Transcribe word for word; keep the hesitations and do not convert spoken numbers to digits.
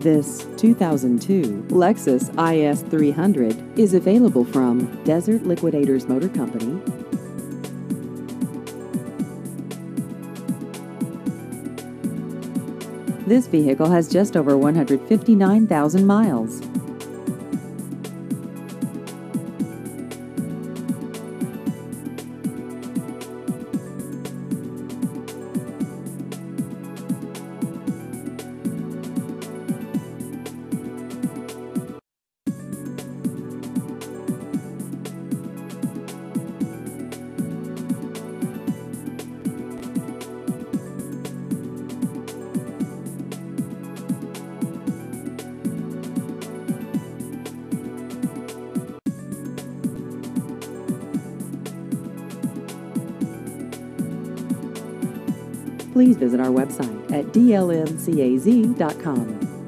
This two thousand two Lexus I S three hundred is available from Desert Liquidators Motor Company. This vehicle has just over one hundred fifty-nine thousand miles. Please visit our website at D L M C A Z dot com.